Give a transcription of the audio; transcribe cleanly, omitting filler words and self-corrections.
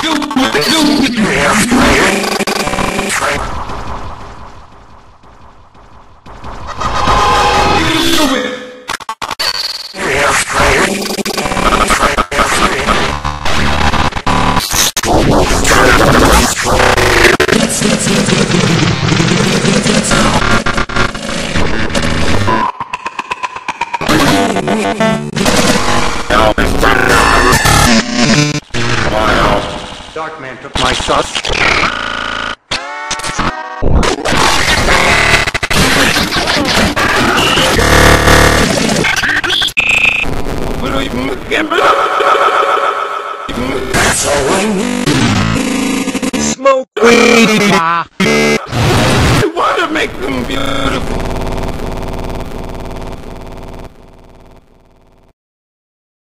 Dark man took my sus. That's all I need. Smoke weed. I want to make them beautiful.